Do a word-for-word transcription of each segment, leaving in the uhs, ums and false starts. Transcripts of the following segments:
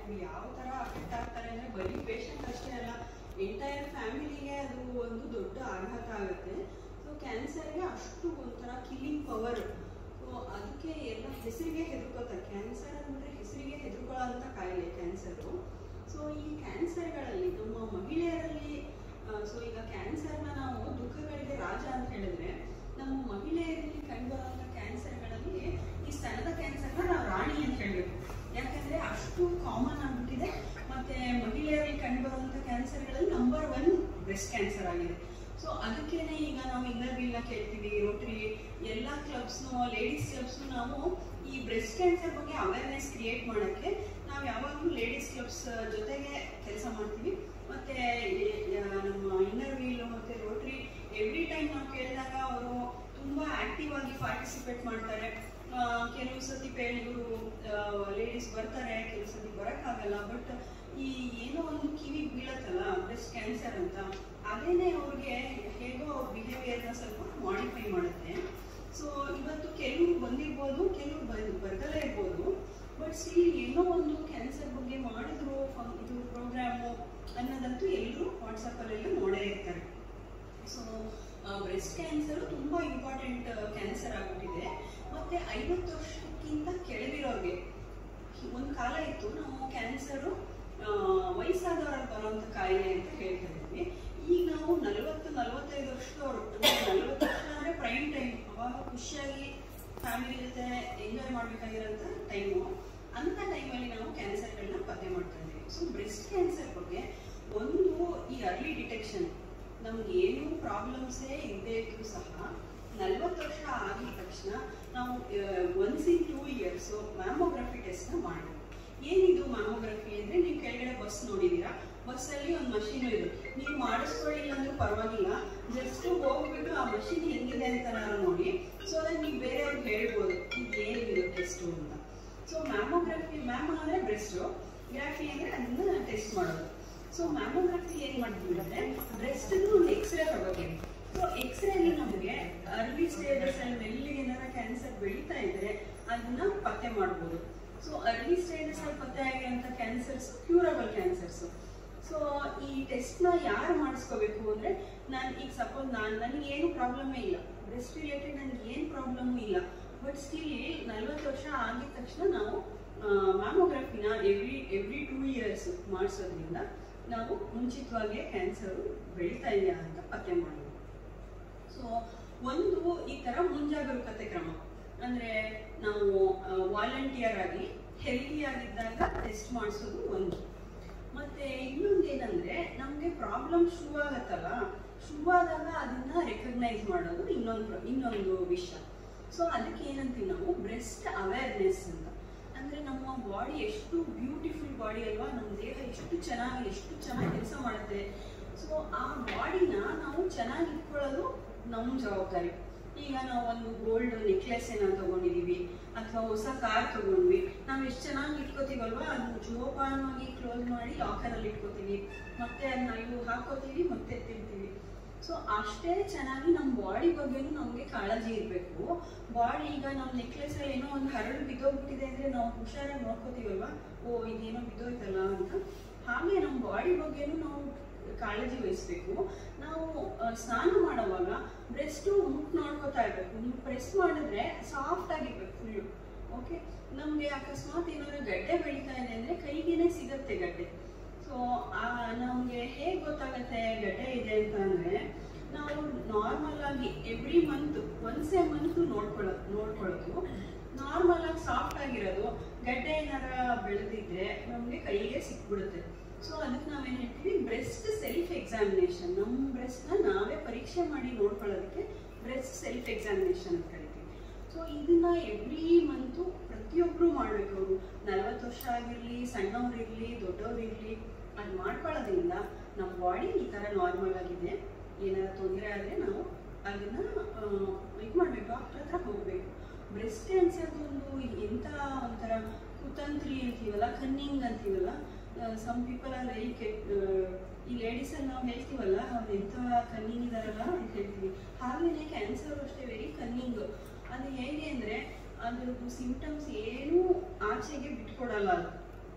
ಅದು ಯಾವ ಥರ ಅಫೆಕ್ಟ್ ಆಗ್ತಾರೆ ಅಂದರೆ ಬರೀ ಪೇಷಂಟ್ ಅಷ್ಟೇ ಅಲ್ಲ, ಎಂಟೈರ್ ಫ್ಯಾಮಿಲಿಗೆ ಅದು ಒಂದು ದೊಡ್ಡ ಆಘಾತ ಆಗುತ್ತೆ. ಸೊ ಕ್ಯಾನ್ಸರ್ಗೆ ಅಷ್ಟು ಒಂಥರ ಕಿಲ್ಲಿಂಗ್ ಪವರ್. ಸೊ ಅದಕ್ಕೆ ಎಲ್ಲ ಹೆಸರಿಗೆ ಹೆದರ್ಕೋತಾರೆ. ಕ್ಯಾನ್ಸರ್ ಅಂದರೆ ಹೆಸರಿಗೆ ಹೆದರ್ಕೊಳ್ಳೋ ಅಂಥ ಕಾಯಿಲೆ ಕ್ಯಾನ್ಸರು. ಸೊ ಈ ಕ್ಯಾನ್ಸರ್ಗಳಲ್ಲಿ ನಮ್ಮ ಮಹಿಳೆಯರಲ್ಲಿ, ಸೊ ಈಗ ಕ್ಯಾನ್ಸರ್ನ ನಾವು ದುಃಖಗಳಿಗೆ ರಾಜ ಅಂತ ಹೇಳಿದ್ರೆ, ನಮ್ಮ ಮಹಿಳೆಯರಲ್ಲಿ ಕಂಡುಬರುವಂಥ ಕ್ಯಾನ್ಸರ್ಗಳಲ್ಲಿ ಈ ಸ್ತನದ ಕ್ಯಾನ್ಸರ್ನ ನಾವು ರಾಣಿ ಅಂತ ಹೇಳಬೇಕು. ಯಾಕಂದರೆ ಅಷ್ಟು ಕಾಮನ್ ಆಗಿಬಿಟ್ಟಿದೆ. ಮತ್ತು ಮಹಿಳೆಯರಲ್ಲಿ ಕಂಡುಬರುವಂಥ ಕ್ಯಾನ್ಸರ್ಗಳಲ್ಲಿ ನಂಬರ್ ಒನ್ ಬ್ರೆಸ್ಟ್ ಕ್ಯಾನ್ಸರ್ ಆಗಿದೆ. ಸೊ ಅದಕ್ಕೇನೆ ಈಗ ನಾವು ಇನ್ನರ್ವಿಲ್ನ ಕೇಳ್ತೀವಿ, ರೋಟರಿ ಎಲ್ಲ ಕ್ಲಬ್ಸ್ನು, ಲೇಡೀಸ್ ಕ್ಲಬ್ಸ್ನು ನಾವು ಈ ಬ್ರೆಸ್ಟ್ ಕ್ಯಾನ್ಸರ್ ಬಗ್ಗೆ ಅವೇರ್ನೆಸ್ ಕ್ರಿಯೇಟ್ ಮಾಡೋಕ್ಕೆ ನಾವು ಯಾವಾಗಲೂ ಲೇಡೀಸ್ ಕ್ಲಬ್ಸ್ ಜೊತೆಗೆ ಕೆಲಸ ಮಾಡ್ತೀವಿ. ಮತ್ತು ನಮ್ಮ ಇನ್ನರ್ವಿಲ್ ಮತ್ತು ರೋಟರಿ ಎವ್ರಿ ಟೈಮ್ ನಾವು ಕೇಳಿದಾಗ ಅವರು ತುಂಬ ಆ್ಯಕ್ಟಿವ್ ಆಗಿ ಪಾರ್ಟಿಸಿಪೇಟ್ ಮಾಡ್ತಾರೆ. ಕೆಲವು ಸತಿ ಪೇಳಿಗಳು ಲೇಡೀಸ್ ಬರ್ತಾರೆ, ಕೆಲವು ಸತಿ ಬರೋಕ್ಕಾಗಲ್ಲ. ಬಟ್ ಈ ಏನೋ ಒಂದು ಕಿವಿಗೆ ಬೀಳತ್ತಲ್ಲ ಬ್ರೆಸ್ಟ್ ಕ್ಯಾನ್ಸರ್ ಅಂತ, ಅದೇನೇ ಅವ್ರಿಗೆ ಹೇಗೋ ಅವ್ರ ಬಿಹೇವಿಯರ್ನ ಸ್ವಲ್ಪ ಮಾಡಿಫೈ ಮಾಡುತ್ತೆ. ಸೊ ಇವತ್ತು ಕೆಲವರು ಬಂದಿರ್ಬೋದು, ಕೆಲವರು ಬಂದು ಬರ್ದಲೇ ಇರ್ಬೋದು. ಬಟ್ ಸ್ಟಿಲ್ ಏನೋ ಒಂದು ಕ್ಯಾನ್ಸರ್ ಬಗ್ಗೆ ಮಾಡಿದ್ರು ಇದು ಪ್ರೋಗ್ರಾಮು ಅನ್ನೋದಂತೂ ಎಲ್ಲರೂ ವಾಟ್ಸಪ್ಪಲ್ಲೆಲ್ಲ ನೋಡೇ ಇರ್ತಾರೆ. ಸೊ ಬ್ರೆಸ್ಟ್ ಕ್ಯಾನ್ಸರು ತುಂಬ ಇಂಪಾರ್ಟೆಂಟ್ ಕ್ಯಾನ್ಸರ್ ಆಗಿಬಿಟ್ಟಿದೆ. ಮತ್ತು ಐವತ್ತು ವರ್ಷಕ್ಕಿಂತ ಕೆಳಗಿರೋರಿಗೆ ಒಂದು ಕಾಲ ಇತ್ತು, ನಾವು ಕ್ಯಾನ್ಸರು ವಯಸ್ಸಾದವರಲ್ಲಿ ಬರುವಂಥ ಕಾಯಿಲೆ ಅಂತ ಹೇಳ್ತಾ ಇದ್ವಿ. ಈಗ ನಾವು ನಲವತ್ತು ನಲವತ್ತೈದು ವರ್ಷದವರು, ನಲವತ್ತು ವರ್ಷ ಅಂದರೆ ಪ್ರೈಮ್ ಟೈಮ್, ಅವಾಗ ಖುಷಿಯಾಗಿ ಫ್ಯಾಮಿಲಿ ಜೊತೆ ಎಂಜಾಯ್ ಮಾಡಬೇಕಾಗಿರೋಂಥ ಟೈಮು. ಅಂಥ ಟೈಮಲ್ಲಿ ನಾವು ಕ್ಯಾನ್ಸರ್ಗಳನ್ನ ಪತ್ತೆ ಮಾಡ್ತಾ ಇದ್ದೀವಿ. ಸೊ ಬ್ರೆಸ್ಟ್ ಕ್ಯಾನ್ಸರ್ ಬಗ್ಗೆ ಒಂದು ಈ ಅರ್ಲಿ ಡಿಟೆಕ್ಷನ್, ನಮ್ಗೆ ಏನೂ ಪ್ರಾಬ್ಲಮ್ಸೇ ಇಲ್ಲದೆ ಇದ್ರೂ ಸಹ ನಲ್ವತ್ತು ವರ್ಷ ಆಗಿದ ತಕ್ಷಣ ನಾವು once in two years mammography ಟೆಸ್ಟ್ನ ಮಾಡಬೇಕು. ಏನಿದು ಮ್ಯಾಮೋಗ್ರಫಿ ಅಂದರೆ, ನೀವು ಕೆಳಗಡೆ ಬಸ್ ನೋಡಿದ್ದೀರಾ, ಬಸ್ಸಲ್ಲಿ ಒಂದು ಮಷೀನು ಇದೆ. ನೀವು ಮಾಡಿಸ್ಕೊಳ್ಳಿಲ್ಲ ಅಂದ್ರೂ ಪರವಾಗಿಲ್ಲ, ಜಸ್ಟ್ ಹೋಗ್ಬಿಟ್ಟು ಆ ಮಷೀನ್ ಹೆಂಗಿದೆ ಅಂತ ನಾನು ನೋಡಿ, ಸೊ ಅದನ್ನು ನೀವು ಬೇರೆಯವ್ರಿಗೆ ಹೇಳ್ಬೋದು ಈಗ ಏನಿದೆ ಟೆಸ್ಟು ಅಂತ. ಸೊ ಮ್ಯಾಮೋಗ್ರಫಿ, ಮ್ಯಾಮ್ ಅಂದರೆ ಬ್ರೆಸ್ಟು, ಗ್ರಾಫಿ ಅಂದರೆ ಅದನ್ನ ಟೆಸ್ಟ್ ಮಾಡೋದು. ಸೊ ಮ್ಯಾಮೋಗ್ರಫಿ ಏನು ಮಾಡ್ತೀವಿ ಅಂದರೆ, ಬ್ರೆಸ್ಟ್ದು ಒಂದು ಎಕ್ಸ್ರೇ ತಗೋತೀವಿ. ಸೊ ಎಕ್ಸ್ರೇಲಿ ನಮಗೆ ಅರ್ಲಿ ಸ್ಟೇಜಸ್ ಅಲ್ಲಿ ಮೆಲ್ಲಿಗೆ ಏನಾರ ಕ್ಯಾನ್ಸರ್ ಬೆಳೀತಾ ಇದ್ರೆ ಅದನ್ನ ಪತ್ತೆ ಮಾಡ್ಬೋದು. ಸೊ ಅರ್ಲಿ ಸ್ಟೇಜಸ್ ಅಲ್ಲಿ ಪತ್ತೆ ಆಗಿರೋಂಥ ಕ್ಯಾನ್ಸರ್ಸ್ ಕ್ಯೂರಬಲ್ ಕ್ಯಾನ್ಸರ್ಸು. ಸೊ ಈ ಟೆಸ್ಟ್ನ ಯಾರು ಮಾಡಿಸ್ಕೋಬೇಕು ಅಂದರೆ, ನಾನು ಈಗ ಸಪೋಸ್ ನಾನು ನನಗೇನು ಪ್ರಾಬ್ಲಮೇ ಇಲ್ಲ, ಬ್ರೆಸ್ಟ್ ರಿಲೇಟೆಡ್ ನನಗೆ ಏನು ಪ್ರಾಬ್ಲಮ್ಮು ಇಲ್ಲ, ಬಟ್ ಸ್ಟಿಲ್ ನಲ್ವತ್ತು ವರ್ಷ ಆಗಿದ ತಕ್ಷಣ ನಾವು ಮ್ಯಾಮೋಗ್ರಫಿನ ಎವ್ರಿ ಎವ್ರಿ ಟೂ ಇಯರ್ಸ್ ಮಾಡಿಸೋದ್ರಿಂದ ನಾವು ಮುಂಚಿತವಾಗಿ ಕ್ಯಾನ್ಸರು ಬೆಳೀತಾ ಇದೆಯಾ ಅಂತ ಪತ್ತೆ ಮಾಡ್ಬೋದು. ಸೊ ಒಂದು ಈ ಥರ ಮುಂಜಾಗರೂಕತೆ ಕ್ರಮ ಅಂದರೆ, ನಾವು ವಾಲಂಟಿಯರ್ ಆಗಿ ಹೆಲ್ತಿ ಆಗಿದ್ದಾಗ ಟೆಸ್ಟ್ ಮಾಡಿಸೋದು ಒಂದು. ಮತ್ತು ಇನ್ನೊಂದು ಏನಂದರೆ, ನಮಗೆ ಪ್ರಾಬ್ಲಮ್ ಶುರುವಾಗತ್ತಲ್ಲ, ಶುರುವಾದಾಗ ಅದನ್ನು ರೆಕಗ್ನೈಸ್ ಮಾಡೋದು ಇನ್ನೊಂದು ಇನ್ನೊಂದು ವಿಷಯ. ಸೊ ಅದಕ್ಕೆ ಏನಂತೀವಿ ನಾವು ಬ್ರೆಸ್ಟ್ ಅವೇರ್ನೆಸ್ ಅಂತ. ಅಂದರೆ ನಮ್ಮ ಬಾಡಿ ಎಷ್ಟು ಬ್ಯೂಟಿಫುಲ್ ಬಾಡಿ ಅಲ್ವಾ, ನಮ್ಮ ದೇಹ ಎಷ್ಟು ಚೆನ್ನಾಗಿ ಎಷ್ಟು ಚೆನ್ನಾಗಿ ಕೆಲಸ ಮಾಡುತ್ತೆ. ಸೊ ಆ ಬಾಡಿನ ನಾವು ಚೆನ್ನಾಗಿ ಇಟ್ಕೊಳ್ಳೋದು ನಮ್ಮ ಜವಾಬ್ದಾರಿ. ಈಗ ನಾವು ಒಂದು ಗೋಲ್ಡ್ ನೆಕ್ಲೆಸ್ ಏನೋ ತಗೊಂಡಿದ್ದೀವಿ, ಅಥವಾ ಹೊಸ ಕಾರ್ ತಗೊಂಡ್ವಿ, ನಾವು ಎಷ್ಟು ಚೆನ್ನಾಗಿ ಇಟ್ಕೋತೀವಲ್ವ, ಅದನ್ನ ಜೋಪಾನವಾಗಿ ಕ್ಲೋಸ್ ಮಾಡಿ ಲಾಕರಲ್ಲಿ ಇಟ್ಕೋತೀವಿ, ಮತ್ತೆ ಅದನ್ನ ಇವು ಹಾಕೋತೀವಿ, ಮತ್ತೆ ಎತ್ತಿಡ್ತೀವಿ. ಸೊ ಅಷ್ಟೇ ಚೆನ್ನಾಗಿ ನಮ್ಮ ಬಾಡಿ ಬಗ್ಗೆನೂ ನಮಗೆ ಕಾಳಜಿ ಇರಬೇಕು. ಬಾಡಿ ಈಗ ನಮ್ಮ ನೆಕ್ಲೆಸಲ್ಲಿ ಏನೋ ಒಂದು ಹರಳು ಬಿದ್ದೋಗ್ಬಿಟ್ಟಿದೆ ಅಂದರೆ ನಾವು ಹುಷಾರಾಗಿ ನೋಡ್ಕೋತೀವಲ್ವ, ಓ ಇದೇನೋ ಬಿದ್ದೋಯ್ತಲ್ಲ ಅಂತ. ಹಾಗೆ ನಮ್ಮ ಬಾಡಿ ಬಗ್ಗೆನೂ ನಾವು ಕಾಳಜಿ ವಹಿಸ್ಬೇಕು. ನಾವು ಸ್ನಾನ ಮಾಡುವಾಗ ಬ್ರೆಸ್ಟು ಮುಟ್ಟು ನೋಡ್ಕೋತಾ ಇರಬೇಕು. ನೀವು ಪ್ರೆಸ್ ಮಾಡಿದ್ರೆ ಸಾಫ್ಟ್ ಆಗಿರ್ಬೇಕು ಫುಲ್ಲು. ಓಕೆ, ನಮಗೆ ಅಕಸ್ಮಾತ್ ಏನಾದ್ರು ಗಡ್ಡೆ ಬೆಳೀತಾ ಇದೆ ಅಂದರೆ ಕೈಗೇನೆ ಸಿಗತ್ತೆ ಗಡ್ಡೆ. ಸೊ ನಮಗೆ ಹೇಗೆ ಗೊತ್ತಾಗತ್ತೆ ಗಡ್ಡೆ ಇದೆ ಅಂತ ಅಂದರೆ, ನಾವು ನಾರ್ಮಲ್ ಆಗಿ every month once a month ನೋಡ್ಕೊಳ್ಳೋದು ನೋಡ್ಕೊಳ್ಳೋದು ನಾರ್ಮಲ್ ಆಗಿ ಸಾಫ್ಟ್ ಆಗಿರೋದು. ಗಡ್ಡೆ ಏನಾರ ಬೆಳೆದಿದ್ರೆ ನಮಗೆ ಕೈಗೆ ಸಿಕ್ಬಿಡುತ್ತೆ. ಸೊ ಅದಕ್ಕೆ ನಾವೇನು ಹೇಳ್ತೀವಿ, ಬ್ರೆಸ್ಟ್ ಸೆಲ್ಫ್ ಎಕ್ಸಾಮಿನೇಷನ್. ನಮ್ಮ ಬ್ರೆಸ್ಟ್ನ ನಾವೇ ಪರೀಕ್ಷೆ ಮಾಡಿ ನೋಡ್ಕೊಳ್ಳೋದಕ್ಕೆ ಬ್ರೆಸ್ಟ್ ಸೆಲ್ಫ್ ಎಕ್ಸಾಮಿನೇಷನ್ ಅಂತ ಕರಿತೀವಿ. ಸೊ ಇದನ್ನ ಎವ್ರಿ ಮಂತು ಪ್ರತಿಯೊಬ್ಬರು ಮಾಡಬೇಕು. ಅವರು ನಲವತ್ತು ವರ್ಷ ಆಗಿರಲಿ, ಸಣ್ಣವ್ರಿರಲಿ, ದೊಡ್ಡವ್ರಿರಲಿ, ಅದು ಮಾಡ್ಕೊಳ್ಳೋದ್ರಿಂದ ನಮ್ಮ ಬಾಡಿ ಈ ಥರ ನಾರ್ಮಲ್ ಆಗಿದೆ, ಏನಾದ್ರು ತೊಂದರೆ ಆದರೆ ನಾವು ಅದನ್ನು ಇದು ಮಾಡಬೇಕು, ಡಾಕ್ಟರ್ ಹತ್ರ ಹೋಗಬೇಕು. ಬ್ರೆಸ್ಟ್ ಕ್ಯಾನ್ಸರ್ದು ಒಂದು ಎಂಥ ಒಂಥರ ಕುತಂತ್ರಿ ಅಂತೀವಲ್ಲ, ಕನ್ನಿಂಗ್ ಅಂತೀವಲ್ಲ, ಸಮ್ ಪೀಪಲ್ ಆರ್ ವೆರಿ ಕೆಟ್. ಈ ಲೇಡೀಸಲ್ಲಿ ನಾವು ಹೇಳ್ತೀವಲ್ಲ, ಅವ್ರು ಎಂಥ ಕನ್ನಿಂಗ್ ಇದಾರಲ್ಲ ಅಂತ ಹೇಳ್ತೀವಿ. ಹಾಗೆಯೇ ಕ್ಯಾನ್ಸರ್ ಅಷ್ಟೇ ವೆರಿ ಕನ್ನಿಂಗ್. ಅದು ಹೇಗೆ ಅಂದರೆ, ಅದ್ರದ್ದು ಸಿಂಪ್ಟಮ್ಸ್ ಏನೂ ಆಚೆಗೆ ಬಿಟ್ಕೊಡಲ್ಲ. ಅದು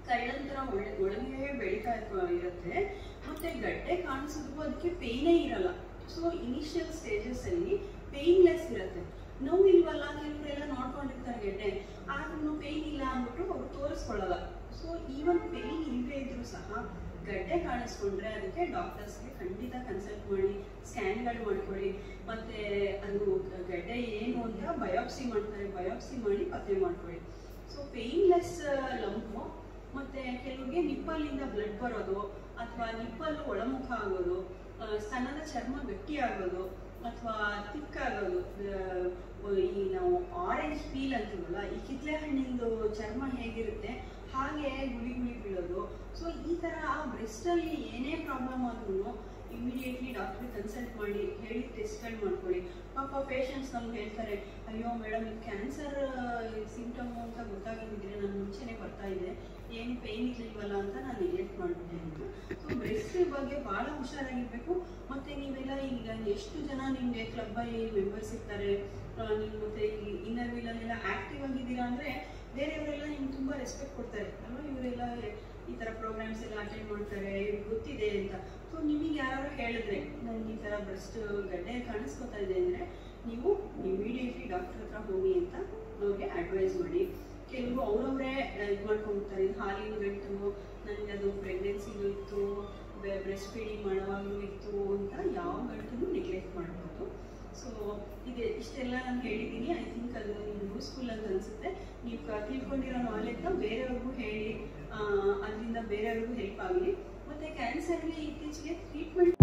ಕಳ್ಳಂತರ ಒಳ್ಳೆ ಒಳಗೆ ಬೆಳೀತಾ ಇರುತ್ತೆ. ಮತ್ತೆ ಗಡ್ಡೆ ಕಾಣಿಸೋದಕ್ಕೂ ಅದಕ್ಕೆ ಪೇಯ್ನೇ ಇರಲ್ಲ. ಸೊ ಇನಿಷಿಯಲ್ ಸ್ಟೇಜಸ್ ಅಲ್ಲಿ ಪೇಯ್ನ್ಲೆಸ್ ಇರುತ್ತೆ. ನೋವು ಇಲ್ವಲ್ಲ, ಕೆಲವರೆಲ್ಲ ನೋಡ್ಕೊಂಡಿರ್ತಾರೆ ಗೆಡ್ಡೆ, ಆದ್ರೂ ಪೇಯ್ನ್ ಇಲ್ಲ ಅಂದ್ಬಿಟ್ಟು ಅವ್ರು ತೋರಿಸ್ಕೊಳ್ಳಲ್ಲ. ಸೊ ಈವನ್ ಪೇಯ್ನ್ ಇಲ್ಲದೆ ಇದ್ರೂ ಸಹ ಗಡ್ಡೆ ಕಾಣಿಸ್ಕೊಂಡ್ರೆ ಅದಕ್ಕೆ ಡಾಕ್ಟರ್ಸ್ಗೆ ಖಂಡಿತ ಕನ್ಸಲ್ಟ್ ಮಾಡಿ ಸ್ಕ್ಯಾನ್ಗಳು ಮಾಡ್ಕೊಳ್ಳಿ. ಮತ್ತೆ ಅದು ಗಡ್ಡೆ ಏನು ಅಂತ ಬಯಾಪ್ಸಿ ಮಾಡ್ತಾರೆ, ಬಯಾಪ್ಸಿ ಮಾಡಿ ಪತ್ತೆ ಮಾಡ್ಕೊಳ್ಳಿ. So painless lump. ಮತ್ತೆ ಕೆಲವ್ರಿಗೆ ನಿಪ್ಪಲ್ಲಿಂದ ಬ್ಲಡ್ ಬರೋದು, ಅಥವಾ ನಿಪ್ಪಲ್ ಒಳಮುಖ ಆಗೋದು, ಸ್ತನದ ಚರ್ಮ ಗಟ್ಟಿ ಆಗೋದು, ಅಥವಾ ತಿಕ್ ಆಗೋದು. ಈ ನಾವು ಆರೆಂಜ್ ಪೀಲ್ ಅಂತೀವಲ್ಲ, ಈ ಕಿತ್ಲೆ ಹಣ್ಣಿಂದು ಚರ್ಮ ಹೇಗಿರುತ್ತೆ ಹಾಗೆ ಗುಳಿ ಗುಳಿ ಬೀಳೋದು. ಸೊ ಈ ತರ ಬ್ರೆಸ್ಟ್ ಅಲ್ಲಿ ಏನೇ ಪ್ರಾಬ್ಲಮ್ ಆದ್ರೂ ಇಮಿಡಿಯೇಟ್ಲಿ ಡಾಕ್ಟರ್ ಕನ್ಸಲ್ಟ್ ಮಾಡಿ ಹೇಳಿ ಟೆಸ್ಟ್ಗಳು ಮಾಡ್ಕೊಳ್ಳಿ. ಪಾಪ ಪೇಷಂಟ್ಸ್ ನಮ್ಗೆ ಹೇಳ್ತಾರೆ, ಅಯ್ಯೋ ಮೇಡಮ್ ಇದು ಕ್ಯಾನ್ಸರ್ ಸಿಂಪ್ಟಮ್ ಅಂತ ಗೊತ್ತಾಗಿದ್ರೆ ನಾನು ಮುಂಚೆನೆ ಬರ್ತಾ ಇದೆ, ಏನು ಪೇಯ್ನ್ ಇರ್ಲಿಲ್ವಲ್ಲ ಅಂತ ನಾನು ನೆಗ್ಲೆಕ್ಟ್ ಮಾಡ್ಬಿಟ್ಟೆ ಅಂತ. ಸೊ ಬ್ರೆಸ್ಟ್ ಬಗ್ಗೆ ಬಹಳ ಹುಷಾರಾಗಿರ್ಬೇಕು. ಮತ್ತೆ ನೀವೆಲ್ಲ ಈಗ ಎಷ್ಟು ಜನ ನಿಮ್ಗೆ ಕ್ಲಬ್ ಅಲ್ಲಿ ಮೆಂಬರ್ಸ್ ಇರ್ತಾರೆ, ನೀವು ಮತ್ತೆ ಈ ಇನ್ನರ್ ವೀಲ್ ಅಲ್ಲೆಲ್ಲ ಆಕ್ಟಿವ್ ಆಗಿದ್ದೀರಾ ಅಂದ್ರೆ ಬೇರೆಯವರೆಲ್ಲ ನಿಮ್ಗೆ ತುಂಬಾ ರೆಸ್ಪೆಕ್ಟ್ ಕೊಡ್ತಾರೆ ಅಲ್ವಾ. ಇವರೆಲ್ಲ ಈ ತರ ಪ್ರೋಗ್ರಾಮ್ಸ್ ಎಲ್ಲ ಅಟೆಂಡ್ ಮಾಡ್ತಾರೆ, ಇವ್ರಿಗೆ ಗೊತ್ತಿದೆ ಅಂತ. ಸೊ ನಿಮಗೆ ಯಾರು ಹೇಳಿದ್ರೆ ನನ್ಗೆ ಈ ತರ ಬ್ರೆಸ್ಟ್ ಗಡ್ಡೆ ಕಾಣಿಸ್ಕೊತಾ ಇದೆ ಅಂದ್ರೆ ನೀವು ಇಮಿಡಿಯೇಟ್ಲಿ ಡಾಕ್ಟರ್ ಹತ್ರ ಹೋಗಿ ಅಂತ ಅವ್ರಿಗೆ ಅಡ್ವೈಸ್ ಮಾಡಿ. ಕೆಲವರು ಅವ್ರವರೇ ಇದು ಮಾಡ್ಕೊಂಡ್ಬಿಡ್ತಾರೆ, ಇದು ಹಾಲಿನ ಗಂಟು, ನನಗೆ ಅದು ಪ್ರೆಗ್ನೆನ್ಸಿಗೂ ಇತ್ತು, ಬ್ರೆಸ್ಟ್ ಫೀಡಿಂಗ್ ಮಾಡೋವಾಗಲೂ ಇತ್ತು ಅಂತ ಯಾವ ಗಂಟನ್ನು ನೆಗ್ಲೆಕ್ಟ್ ಮಾಡ್ಬೋದು. ಸೊ ಇದೆ ಇಷ್ಟೆಲ್ಲ ನಾನು ಹೇಳಿದ್ದೀನಿ. ಐ ಥಿಂಕ್ ಅದು ನಿಮ್ಗೆ ಯೂಸ್ಫುಲ್ ಅಂತ ಅನಿಸುತ್ತೆ. ನೀವು ತಿಳ್ಕೊಂಡಿರೋ ನಾಲೆಡ್ನ ಬೇರೆಯವ್ರಿಗೂ ಹೇಳಿ, ಅದರಿಂದ ಬೇರೆಯವ್ರಿಗೂ ಹೆಲ್ಪ್ ಆಗಲಿ. ಮತ್ತು ಕ್ಯಾನ್ಸರ್ಗೆ ಇತ್ತೀಚೆಗೆ ಟ್ರೀಟ್ಮೆಂಟ್